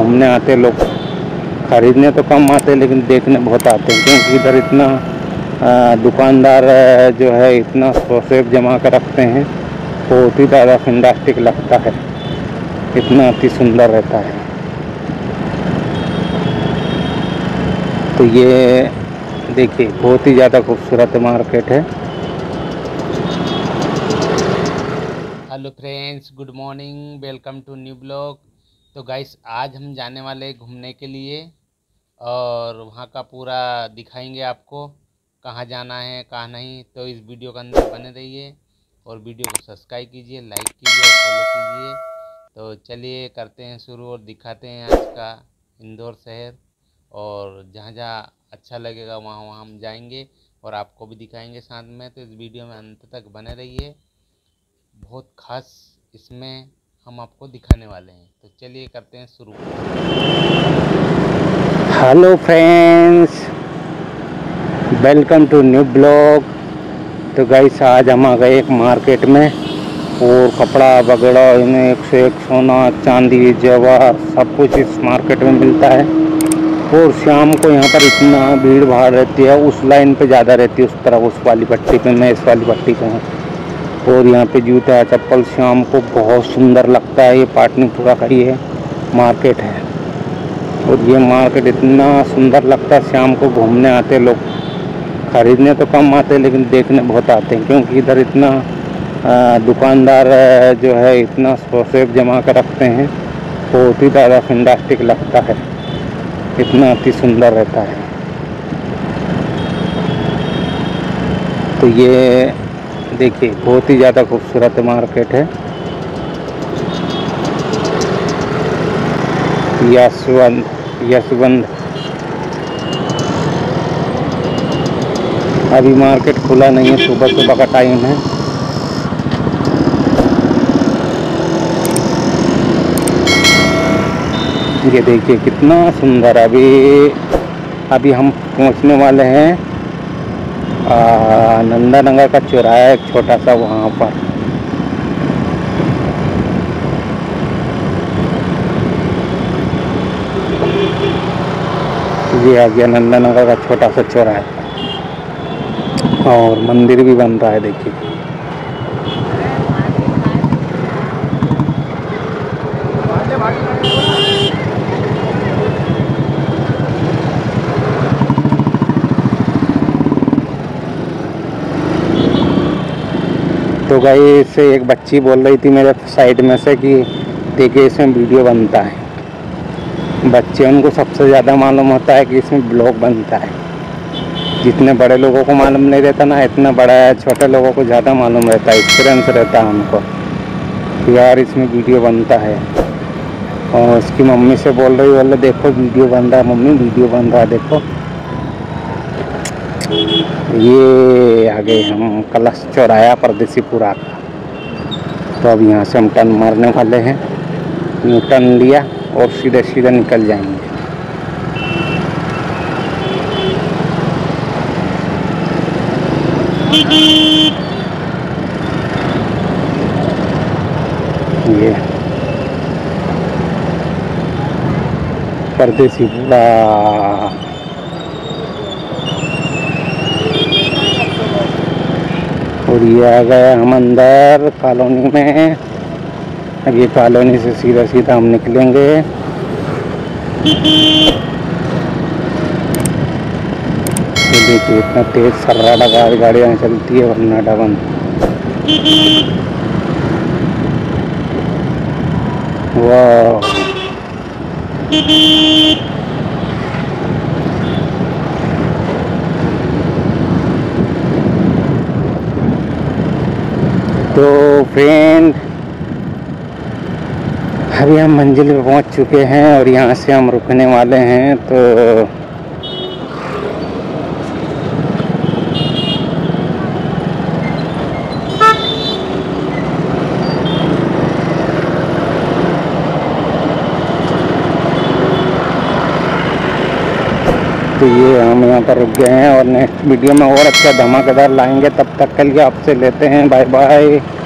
घूमने आते लोग, खरीदने तो कम आते लेकिन देखने बहुत आते हैं, क्योंकि इधर इतना दुकानदार जो है इतना शोसेप जमा कर रखते हैं, बहुत ही ज़्यादा फैंटास्टिक लगता है, इतना अति सुंदर रहता है। तो ये देखिए बहुत ही ज़्यादा खूबसूरत मार्केट है। Hello friends, good morning, welcome to new blog. तो गाइस आज हम जाने वाले घूमने के लिए और वहाँ का पूरा दिखाएंगे आपको, कहाँ जाना है कहाँ नहीं। तो इस वीडियो के अंदर बने रहिए और वीडियो को सब्सक्राइब कीजिए, लाइक कीजिए और फॉलो कीजिए। तो चलिए करते हैं शुरू और दिखाते हैं आज का इंदौर शहर, और जहाँ जहाँ अच्छा लगेगा वहाँ वहाँ हम जाएंगे और आपको भी दिखाएंगे साथ में। तो इस वीडियो में अंत तक बने रहिए, बहुत खास इसमें हम आपको दिखाने वाले हैं। तो चलिए करते हैं शुरू। Hello friends, welcome to new blog. तो गाइस आज हम आ गए एक मार्केट में, और कपड़ा वगैरह इन्हें एक से एक सोना चांदी जेवर सब कुछ इस मार्केट में मिलता है। और शाम को यहाँ पर इतना भीड़ भाड़ रहती है, उस लाइन पे ज़्यादा रहती है, उस तरफ उस वाली पट्टी पे, मैं इस वाली पट्टी पे हूँ। और यहाँ पे जूता चप्पल शाम को बहुत सुंदर लगता है। ये पाटनीपुरा का ये मार्केट है, और ये मार्केट इतना सुंदर लगता है, शाम को घूमने आते लोग, खरीदने तो कम आते लेकिन देखने बहुत आते हैं, क्योंकि इधर इतना दुकानदार जो है इतना शोसेप जमा कर रखते हैं, बहुत ही ज़्यादा फैंटास्टिक लगता है, इतना अति सुंदर रहता है। तो ये देखिए बहुत ही ज़्यादा खूबसूरत मार्केट है। यशवंत अभी मार्केट खुला नहीं है, सुबह सुबह का टाइम है। ये देखिए कितना सुंदर। अभी हम पहुंचने वाले हैं नंदा नगर का चौराहा, एक छोटा सा वहाँ पर। ये आ गया नंदा नगर का छोटा सा चौराहा, और मंदिर भी बन रहा है देखिए। तो गाइस से एक बच्ची बोल रही थी मेरे साइड में से कि देखिए इसमें वीडियो बनता है। बच्चे उनको सबसे ज़्यादा मालूम होता है कि इसमें ब्लॉग बनता है। जितने बड़े लोगों को मालूम नहीं रहता ना, इतना बड़ा है, छोटे लोगों को ज़्यादा मालूम रहता है, एक्सपीरियंस रहता है उनको कि यार इसमें वीडियो बनता है। और उसकी मम्मी से बोल रही, बोले देखो वीडियो बन रहा है मम्मी, वीडियो बन रहा है देखो। ये आ गए हम कलश चौराहा परदेसीपुरा का। तो अब यहाँ से हम टर्न मारने वाले हैं, यूँ टर्न लिया और सीधे सीधे निकल जाएंगे। ये परदेसीपुरा, और ये आ गए हम अंदर कॉलोनी में। अब ये कॉलोनी से सीधा सीधा हम निकलेंगे। ये देखिए इतना तेज सर्राटा गाड़ियाँ चलती है, वरना डबन। वाह, तो फ्रेंड अभी हम मंजिल पे पहुंच चुके हैं और यहाँ से हम रुकने वाले हैं। तो ये हम यहाँ पर रुक गए हैं, और नेक्स्ट वीडियो में और अच्छा धमाकेदार लाएंगे। तब तक के लिए आपसे लेते हैं बाय बाय।